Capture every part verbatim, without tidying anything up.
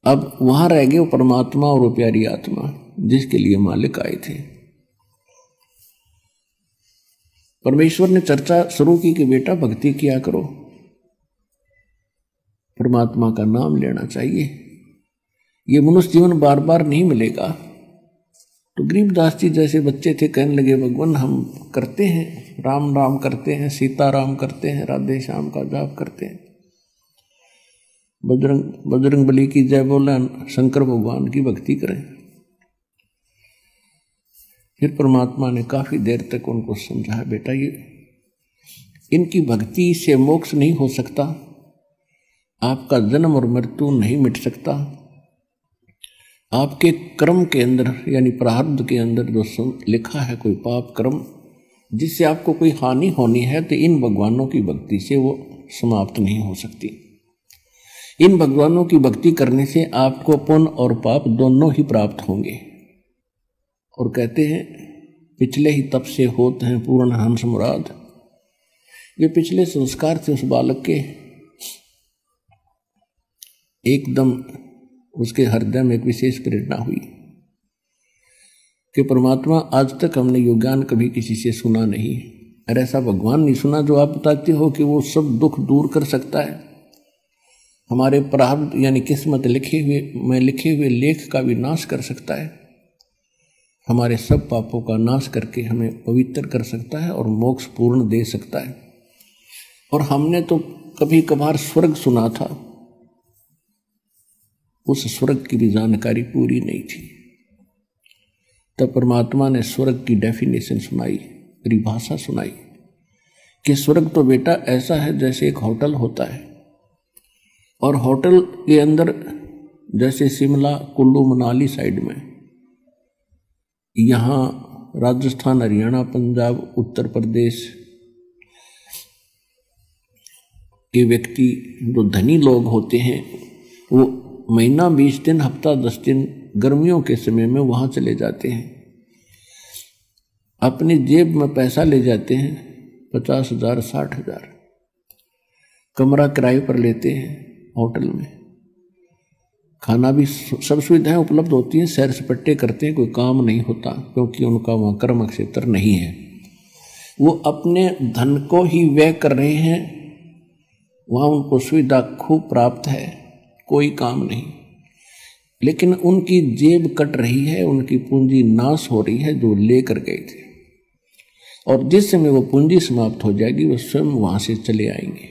अब वहां रह गए वो परमात्मा और वो प्यारी आत्मा जिसके लिए मालिक आए थे। परमेश्वर ने चर्चा शुरू की कि बेटा भक्ति किया करो, परमात्मा का नाम लेना चाहिए, ये मनुष्य जीवन बार बार नहीं मिलेगा। तो गरीबदास जी जैसे बच्चे थे कहने लगे भगवान हम करते हैं, राम राम करते हैं, सीता राम करते हैं, राधे श्याम का जाप करते हैं, बजरंग बजरंग बली की जय बोला, शंकर भगवान की भक्ति करें। फिर परमात्मा ने काफी देर तक उनको समझाया बेटा ये इनकी भक्ति से मोक्ष नहीं हो सकता, आपका जन्म और मृत्यु नहीं मिट सकता, आपके कर्म के अंदर यानी प्रारब्ध के अंदर जो लिखा है कोई पाप कर्म जिससे आपको कोई हानि होनी है तो इन भगवानों की भक्ति से वो समाप्त नहीं हो सकती। इन भगवानों की भक्ति करने से आपको पुण्य और पाप दोनों ही प्राप्त होंगे। और कहते हैं पिछले ही तप से होते हैं पूर्ण हंस मुराद। ये पिछले संस्कार थे उस बालक के, एकदम उसके हृदय में एक विशेष प्रेरणा हुई कि परमात्मा आज तक हमने यो ज्ञान कभी किसी से सुना नहीं, और ऐसा भगवान नहीं सुना जो आप बताते हो कि वो सब दुख दूर कर सकता है, हमारे प्रारब्ध यानी किस्मत लिखे हुए में लिखे हुए लेख का भी नाश कर सकता है, हमारे सब पापों का नाश करके हमें पवित्र कर सकता है और मोक्ष पूर्ण दे सकता है। और हमने तो कभी कभार स्वर्ग सुना था, उस स्वर्ग की भी जानकारी पूरी नहीं थी। तब परमात्मा ने स्वर्ग की डेफिनेशन सुनाई, परिभाषा सुनाई कि स्वर्ग तो बेटा ऐसा है जैसे एक होटल होता है, और होटल के अंदर जैसे शिमला कुल्लू मनाली साइड में, यहाँ राजस्थान हरियाणा पंजाब उत्तर प्रदेश के व्यक्ति जो धनी लोग होते हैं वो महीना बीस दिन हफ्ता दस दिन गर्मियों के समय में वहाँ चले जाते हैं, अपनी जेब में पैसा ले जाते हैं, पचास हजार साठ हजार कमरा किराए पर लेते हैं, होटल में खाना भी सब सुविधाएं उपलब्ध होती हैं, सैर सपट्टे करते हैं, कोई काम नहीं होता क्योंकि उनका वहाँ कर्म क्षेत्र नहीं है, वो अपने धन को ही व्यय कर रहे हैं, वहाँ उनको सुविधा खूब प्राप्त है, कोई काम नहीं, लेकिन उनकी जेब कट रही है, उनकी पूंजी नाश हो रही है जो लेकर गए थे, और जिस समय वो पूंजी समाप्त हो जाएगी वो स्वयं वहां से चले आएंगे।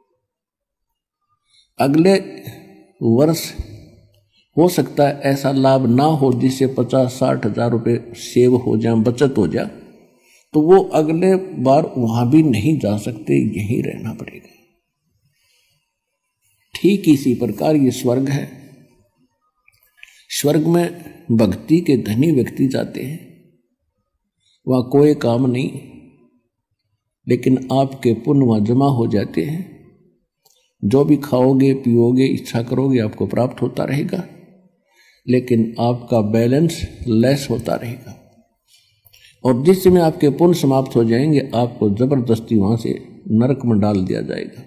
अगले वर्ष हो सकता है ऐसा लाभ ना हो जिससे पचास साठ हजार रुपये सेव हो जाए, बचत हो जाए, तो वो अगले बार वहां भी नहीं जा सकते, यहीं रहना पड़ेगा। ठीक इसी प्रकार ये स्वर्ग है। स्वर्ग में भक्ति के धनी व्यक्ति जाते हैं, वहाँ कोई काम नहीं, लेकिन आपके पुण्य वहाँ जमा हो जाते हैं, जो भी खाओगे पियोगे इच्छा करोगे आपको प्राप्त होता रहेगा, लेकिन आपका बैलेंस लेस होता रहेगा, और जिस समय आपके पुण्य समाप्त हो जाएंगे आपको जबरदस्ती वहाँ से नरक में डाल दिया जाएगा,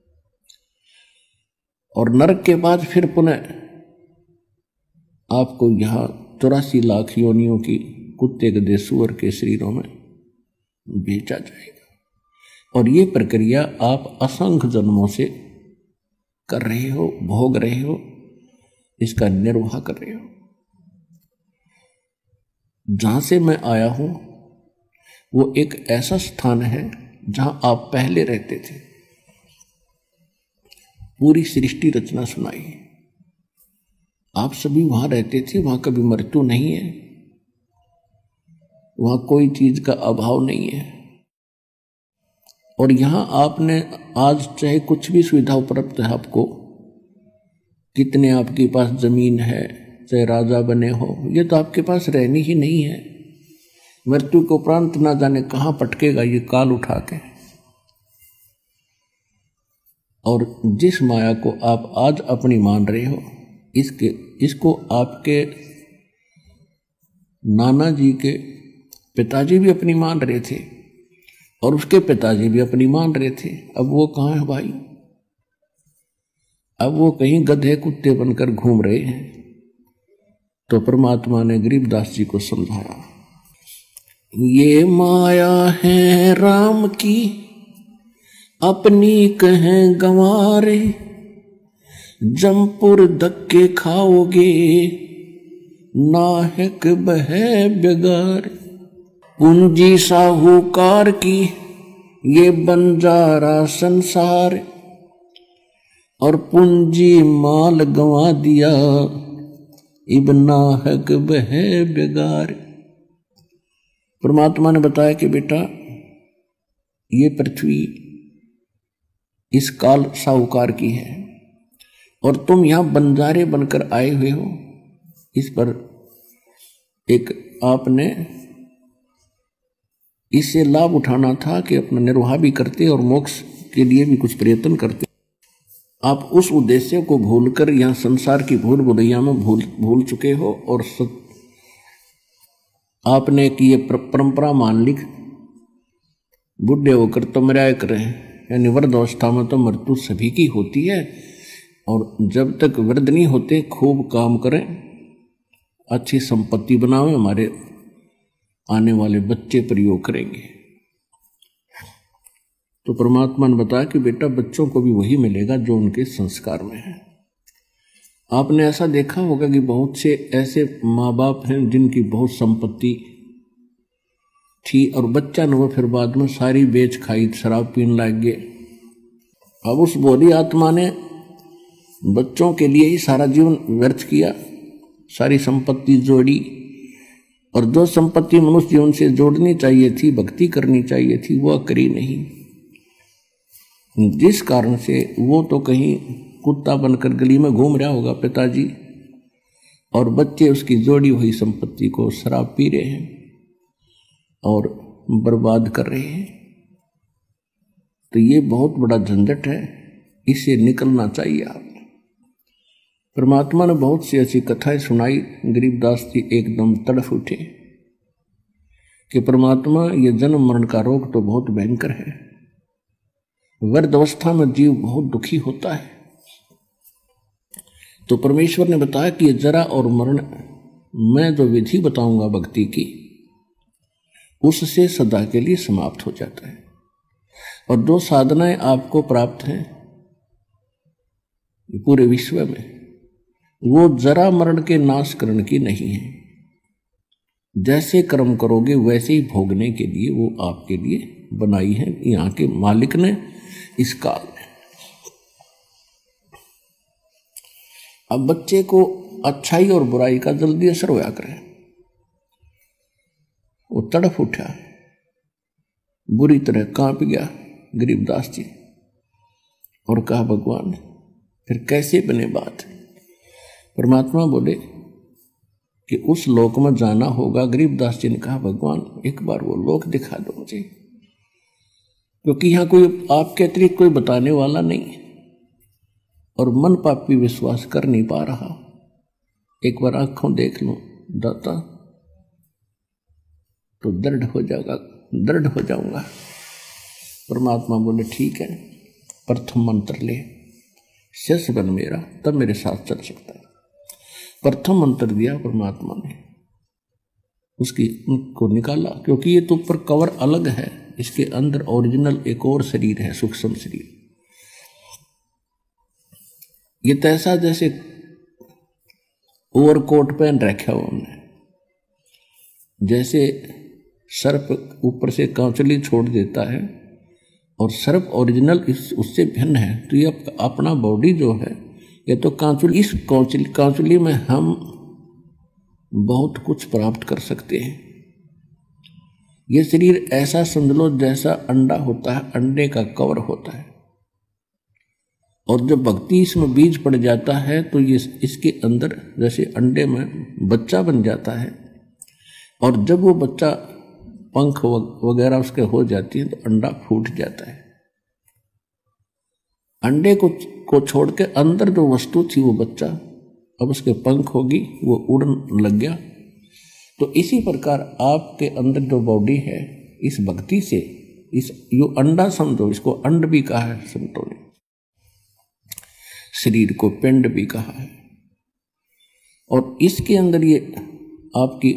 और नरक के बाद फिर पुनः आपको यहाँ चौरासी लाख योनियों की कुत्ते गधे सूअर के शरीरों में भेजा जाएगा। और ये प्रक्रिया आप असंख्य जन्मों से कर रहे हो, भोग रहे हो, इसका निर्वाह कर रहे हो। जहां से मैं आया हूं वो एक ऐसा स्थान है जहां आप पहले रहते थे। पूरी सृष्टि रचना सुनाई, आप सभी वहां रहते थे, वहां कभी मृत्यु नहीं है, वहां कोई चीज का अभाव नहीं है, और यहां आपने आज चाहे कुछ भी सुविधा उपलब्ध है आपको, कितने आपके पास जमीन है, चाहे राजा बने हो, ये तो आपके पास रहनी ही नहीं है। मृत्यु के उपरांत ना जाने कहां पटकेगा ये काल उठा के। और जिस माया को आप आज अपनी मान रहे हो, इसके इसको आपके नाना जी के पिताजी भी अपनी मान रहे थे, और उसके पिताजी भी अपनी मान रहे थे। अब वो कहाँ है भाई? अब वो कहीं गधे कुत्ते बनकर घूम रहे हैं। तो परमात्मा ने गरीबदास जी को समझाया, ये माया है राम की अपनी कहें गंवारे, जमपुर धक्के खाओगे नाहक बहे बेगार। पूंजी साहूकार की ये बंजारा संसार, और पूंजी माल गंवा दिया इब नाहक बहे बेगार। परमात्मा ने बताया कि बेटा ये पृथ्वी इस काल साहूकार की है और तुम यहां बंजारे बनकर आए हुए हो। इस पर एक आपने इससे लाभ उठाना था कि अपना निर्वाह भी करते और मोक्ष के लिए भी कुछ प्रयत्न करते। आप उस उद्देश्य को भूलकर यहां संसार की भूल भुलैया में भूल भूल चुके हो और सत, आपने कि ये परंपरा मान ली, बुढ़े होकर तो मराया करें, यानी वृद्ध अवस्था में तो मृत्यु सभी की होती है, और जब तक वृद्ध नहीं होते खूब काम करें, अच्छी संपत्ति बनाओ, हमारे आने वाले बच्चे प्रयोग करेंगे। तो परमात्मा ने बताया कि बेटा बच्चों को भी वही मिलेगा जो उनके संस्कार में है। आपने ऐसा देखा होगा कि बहुत से ऐसे माँ बाप हैं जिनकी बहुत संपत्ति थी और बच्चा न वो फिर बाद में सारी बेच खाई, शराब पीने लग गए। अब उस बोली आत्मा ने बच्चों के लिए ही सारा जीवन व्यर्थ किया, सारी संपत्ति जोड़ी, और जो संपत्ति मनुष्य जीवन से जोड़नी चाहिए थी, भक्ति करनी चाहिए थी, वह करी नहीं। जिस कारण से वो तो कहीं कुत्ता बनकर गली में घूम रहा होगा पिताजी, और बच्चे उसकी जोड़ी हुई संपत्ति को शराब पी रहे हैं और बर्बाद कर रहे हैं। तो ये बहुत बड़ा झंझट है, इससे निकलना चाहिए आप। परमात्मा ने बहुत सी ऐसी कथाएं सुनाई, गरीबदास जी एकदम तड़फ उठे कि परमात्मा ये जन्म मरण का रोग तो बहुत भयंकर है, वृद्ध अवस्था में जीव बहुत दुखी होता है। तो परमेश्वर ने बताया कि ये जरा और मरण मैं जो विधि बताऊंगा भक्ति की, उससे सदा के लिए समाप्त हो जाता है। और जो साधनाएं आपको प्राप्त हैं पूरे विश्व में, वो जरा मरण के नाश करने की नहीं है। जैसे कर्म करोगे वैसे ही भोगने के लिए वो आपके लिए बनाई है यहाँ के मालिक ने इस काल में। अब बच्चे को अच्छाई और बुराई का जल्दी असर होया करे, वो तड़फ उठा, बुरी तरह कांप गया गरीबदास जी और कहा भगवान फिर कैसे बने बात। परमात्मा बोले कि उस लोक में जाना होगा। गरीबदास जी ने कहा भगवान एक बार वो लोक दिखा दो मुझे, क्योंकि यहाँ कोई आपके अतिरिक्त कोई बताने वाला नहीं और मन पापी विश्वास कर नहीं पा रहा। एक बार आंखों देख लो दाता तो दृढ़ हो जाएगा, दृढ़ हो जाऊंगा। परमात्मा बोले ठीक है, प्रथम मंत्र ले, शेष बन मेरा, तब मेरे साथ चल सकता है। प्रथम मंत्र दिया परमात्मा ने, उसकी को निकाला, क्योंकि ये तो ऊपर कवर अलग है, इसके अंदर ओरिजिनल एक और शरीर है, सूक्ष्म शरीर। ये तैसा जैसे ओवरकोट पहन रखा हो हमने, जैसे सर्प ऊपर से कांचुली छोड़ देता है और सर्प ओरिजिनल इस उससे भिन्न है। तो ये अपना बॉडी जो है ये तो कांचुली, इस कांचुली कांचुली में हम बहुत कुछ प्राप्त कर सकते हैं। ये शरीर ऐसा समझ लो जैसा अंडा होता है, अंडे का कवर होता है, और जब भक्ति इसमें बीज पड़ जाता है तो ये इसके अंदर जैसे अंडे में बच्चा बन जाता है, और जब वो बच्चा पंख वगैरह उसके हो जाती है तो अंडा फूट जाता है। अंडे को को छोड़ के अंदर जो वस्तु थी वो बच्चा, अब उसके पंख होगी, वो उड़न लग गया। तो इसी प्रकार आपके अंदर जो बॉडी है, इस भक्ति से इस यो अंडा समझो, इसको अंड भी कहा है संतों ने। शरीर को पिंड भी कहा है। और इसके अंदर ये आपकी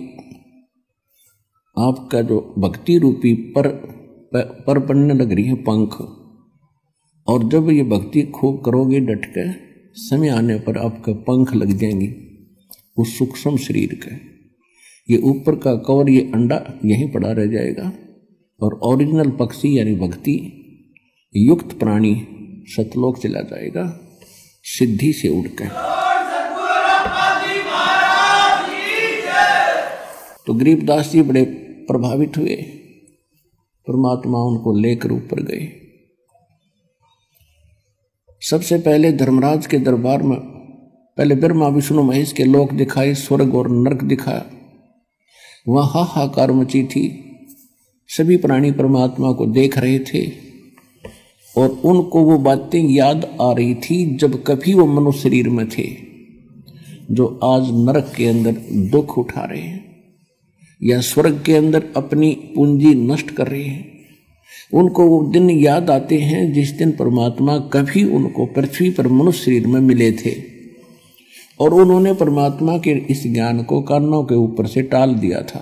आपका जो भक्ति रूपी पर पर बनने लग रही है पंख, और जब ये भक्ति खूब करोगे डट के, समय आने पर आपका पंख लग जाएंगे उस सूक्ष्म शरीर के। ये ऊपर का कवर, ये अंडा यहीं पड़ा रह जाएगा, और ओरिजिनल पक्षी यानी भक्ति युक्त प्राणी सतलोक चला जाएगा सिद्धि से उड़कर। तो गरीबदास जी बड़े प्रभावित हुए, परमात्मा उनको लेकर ऊपर गए। सबसे पहले धर्मराज के दरबार में पहले ब्रह्मा विष्णु महेश के लोक दिखाए, स्वर्ग और नरक दिखाया। वहां हाहाकार मची थी, सभी प्राणी परमात्मा को देख रहे थे, और उनको वो बातें याद आ रही थी जब कभी वो मनुष्य शरीर में थे, जो आज नरक के अंदर दुख उठा रहे हैं या स्वर्ग के अंदर अपनी पूंजी नष्ट कर रहे हैं। उनको वो दिन याद आते हैं जिस दिन परमात्मा कभी उनको पृथ्वी पर मनुष्य शरीर में मिले थे, और उन्होंने परमात्मा के इस ज्ञान को कानों के ऊपर से टाल दिया था।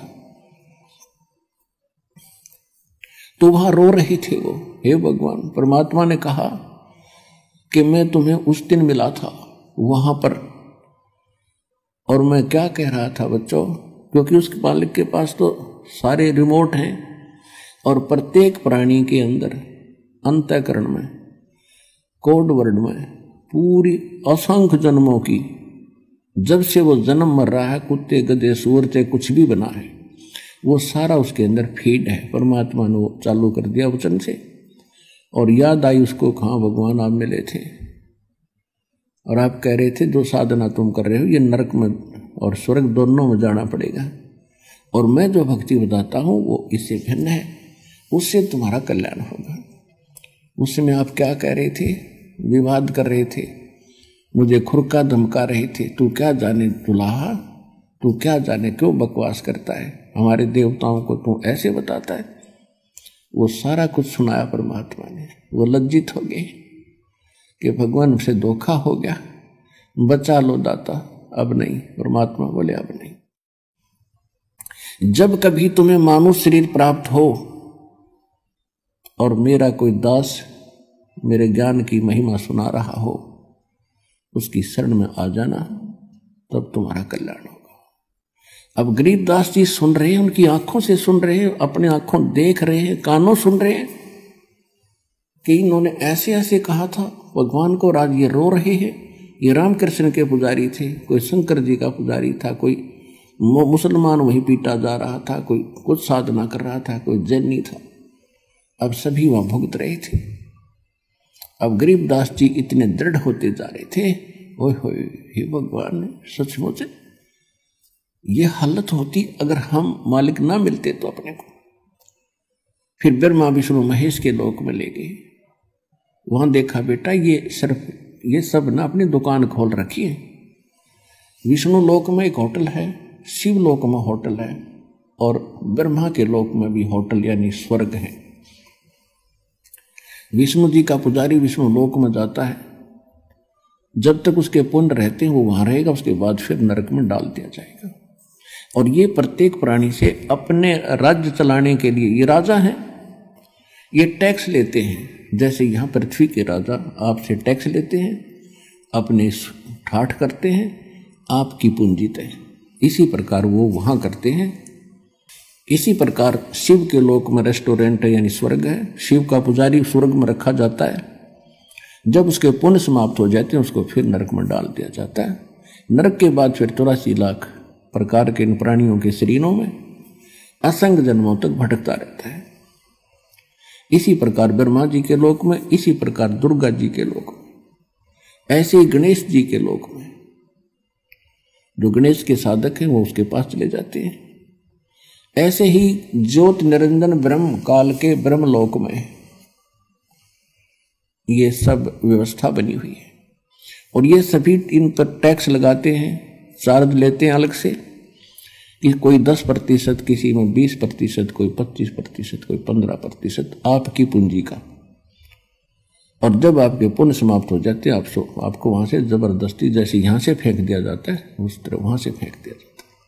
तो वहां रो रहे थे वो, हे भगवान, परमात्मा ने कहा कि मैं तुम्हें उस दिन मिला था वहां पर, और मैं क्या कह रहा था बच्चों, क्योंकि उसके मालिक के पास तो सारे रिमोट हैं, और प्रत्येक प्राणी के अंदर अंतःकरण में कोड वर्ड में पूरी असंख्य जन्मों की, जब से वो जन्म मर रहा है, कुत्ते गधे सूअर से कुछ भी बना है, वो सारा उसके अंदर फीड है। परमात्मा ने वो चालू कर दिया वचन से, और याद आई उसको, कहाँ भगवान आप मिले थे और आप कह रहे थे जो साधना तुम कर रहे हो ये नरक में और स्वर्ग दोनों में जाना पड़ेगा, और मैं जो भक्ति बताता हूँ वो इससे भिन्न है, उससे तुम्हारा कल्याण होगा। उस समय आप क्या कह रहे थे, विवाद कर रहे थे, मुझे खुरका धमका रहे थे, तू क्या जाने दुल्हा, तू क्या जाने क्यों बकवास करता है, हमारे देवताओं को तू ऐसे बताता है। वो सारा कुछ सुनाया परमात्मा ने। वो लज्जित हो गए कि भगवान से धोखा हो गया, बचा लो दाता, अब नहीं। परमात्मा बोले अब नहीं। जब कभी तुम्हें मानव शरीर प्राप्त हो और मेरा कोई दास मेरे ज्ञान की महिमा सुना रहा हो, उसकी शरण में आ जाना, तब तुम्हारा कल्याण होगा। अब गरीबदास जी सुन रहे हैं, उनकी आंखों से सुन रहे हैं, अपने आंखों देख रहे हैं, कानों सुन रहे हैं कि इन्होंने ऐसे ऐसे कहा था भगवान को, और आज ये रो रहे हैं। ये रामकृष्ण के पुजारी थे, कोई शंकर जी का पुजारी था, कोई मुसलमान वहीं पीटा जा रहा था, कोई कुछ साधना कर रहा था, कोई जैनी था। अब सभी वहां भुगत रहे थे। अब गरीबदास जी इतने दृढ़ होते जा रहे थे, ओए होए, हे भगवान, सचमुच ये हालत होती अगर हम मालिक ना मिलते तो अपने को। फिर ब्रह्मा विष्णु महेश के लोक में ले गए। वहां देखा बेटा ये सिर्फ ये सब ना अपनी दुकान खोल रखी है। विष्णु लोक में एक होटल है, शिव लोक में होटल है, और ब्रह्मा के लोक में भी होटल यानी स्वर्ग है। विष्णु जी का पुजारी विष्णु लोक में जाता है, जब तक उसके पुण्य रहते हैं वो वहां रहेगा, उसके बाद फिर नरक में डाल दिया जाएगा। और ये प्रत्येक प्राणी से अपने राज्य चलाने के लिए, ये राजा हैं, ये टैक्स लेते हैं। जैसे यहाँ पृथ्वी के राजा आपसे टैक्स लेते हैं, अपने ठाठ करते हैं, आपकी पूंजी तय। इसी प्रकार वो वहाँ करते हैं। इसी प्रकार शिव के लोक में रेस्टोरेंट है यानी स्वर्ग है। शिव का पुजारी स्वर्ग में रखा जाता है, जब उसके पुण्य समाप्त हो जाते हैं उसको फिर नरक में डाल दिया जाता है। नरक के बाद फिर चौरासी लाख प्रकार के इन प्राणियों के शरीरों में असंख्य जन्मों तक भटकता रहता है। इसी प्रकार ब्रह्मा जी के लोक में, इसी प्रकार दुर्गा जी के लोक में, ऐसे ही गणेश जी के लोक में जो गणेश के साधक हैं वो उसके पास चले जाते हैं। ऐसे ही ज्योत निरंजन ब्रह्म काल के ब्रह्म लोक में ये सब व्यवस्था बनी हुई है, और ये सभी इन पर टैक्स लगाते हैं, चार्ज लेते हैं अलग से, कि कोई दस प्रतिशत, किसी में बीस प्रतिशत, कोई पच्चीस प्रतिशत, कोई पंद्रह प्रतिशत आपकी पूंजी का। और जब आपके पुण्य समाप्त हो जाते हैं, आप आपको वहां से जबरदस्ती, जैसे यहां से फेंक दिया जाता है, उस तरह वहां से फेंक दिया जाता है।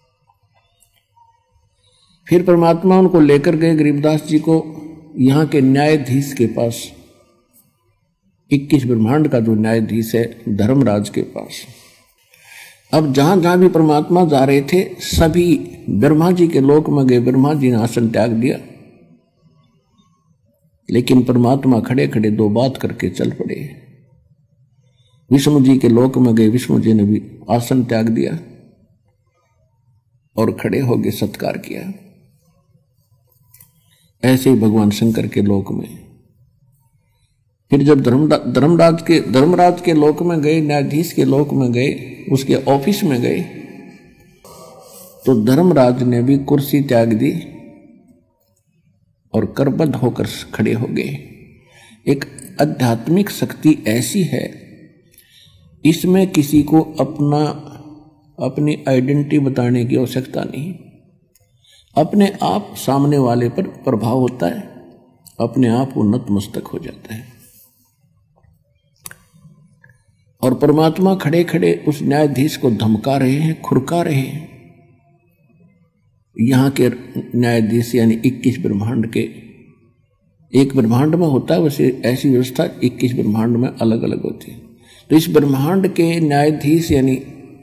फिर परमात्मा उनको लेकर गए गरीबदास जी को यहाँ के न्यायाधीश के पास, इक्कीस ब्रह्मांड का जो न्यायाधीश है धर्मराज के पास। अब जहां जहां भी परमात्मा जा रहे थे सभी ब्रह्मा जी के लोक में गए। ब्रह्मा जी ने आसन त्याग दिया, लेकिन परमात्मा खड़े खड़े दो बात करके चल पड़े। विष्णु जी के लोक में गए, विष्णु जी ने भी आसन त्याग दिया और खड़े होकर सत्कार किया। ऐसे ही भगवान शंकर के लोक में। फिर जब धर्मराज के धर्मराज के लोक में गए, न्यायाधीश के लोक में गए, उसके ऑफिस में गए, तो धर्मराज ने भी कुर्सी त्याग दी और करबद्ध होकर खड़े हो गए। एक आध्यात्मिक शक्ति ऐसी है, इसमें किसी को अपना अपनी आइडेंटिटी बताने की आवश्यकता नहीं। अपने आप सामने वाले पर प्रभाव होता है, अपने आप वो नतमस्तक हो जाता है। और परमात्मा खड़े खड़े उस न्यायाधीश को धमका रहे हैं, खुरका रहे हैं। यहाँ के न्यायाधीश यानी इक्कीस ब्रह्मांड के, एक ब्रह्मांड में होता है वैसे ऐसी व्यवस्था इक्कीस ब्रह्मांड में अलग अलग होती है। तो इस ब्रह्मांड के न्यायाधीश यानी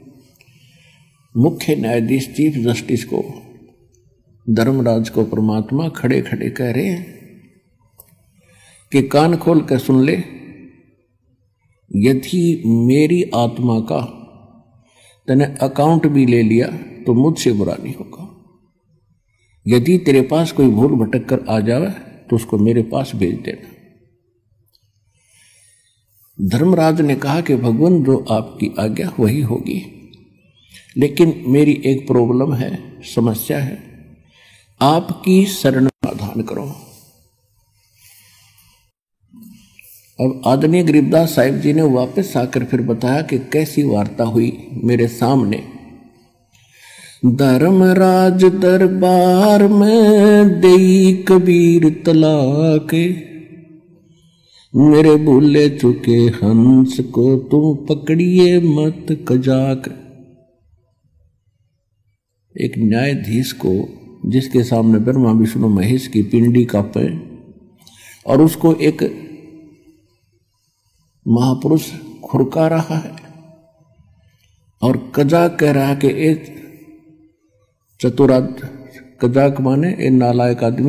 मुख्य न्यायाधीश, चीफ जस्टिस को, धर्मराज को परमात्मा खड़े खड़े कह रहे हैं कि कान खोल कर सुन ले, यदि मेरी आत्मा का तूने अकाउंट भी ले लिया तो मुझसे बुरा नहीं होगा। यदि तेरे पास कोई भूल भटक कर आ जाए तो उसको मेरे पास भेज देना। धर्मराज ने कहा कि भगवान जो आपकी आज्ञा वही होगी, लेकिन मेरी एक प्रॉब्लम है, समस्या है, आपकी शरण समाधान करो। अब आदरणीय गरीबदास साहिब जी ने वापस आकर फिर बताया कि कैसी वार्ता हुई मेरे सामने। धर्मराज दरबार में देई कबीर तलाक, मेरे भूले चुके हंस को तुम पकड़िए मत कजाक। एक न्यायाधीश को जिसके सामने ब्रह्मा विष्णु महेश की पिंडी कांपे और उसको एक महापुरुष खुरका रहा है और कजाक कह रहा है कि एक चतुराद, कजाक माने ए नालायक आदमी,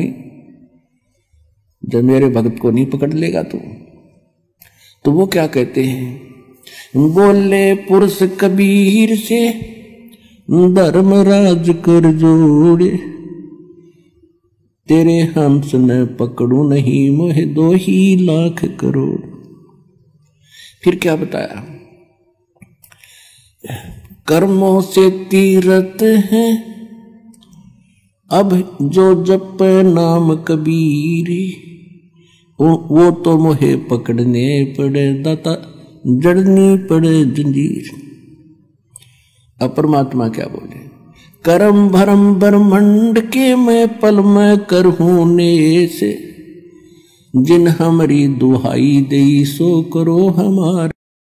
जब मेरे भक्त को नहीं पकड़ लेगा तो तो वो क्या कहते हैं, बोले पुरुष कबीर से धर्मराज कर जोड़े, तेरे हंस न पकड़ू नहीं मोहे दो ही लाख करोड़। फिर क्या बताया, कर्मों से तीरथ है अब जो जप नाम कबीर, वो तो मोहे पकड़ने पड़े दाता जड़नी पड़े जंजीर। अब परमात्मा क्या बोले, करम भरम ब्रह्मंड के मैं पल में करहूं ने से, जिन हमारी दुहाई दई सो करो हमारे।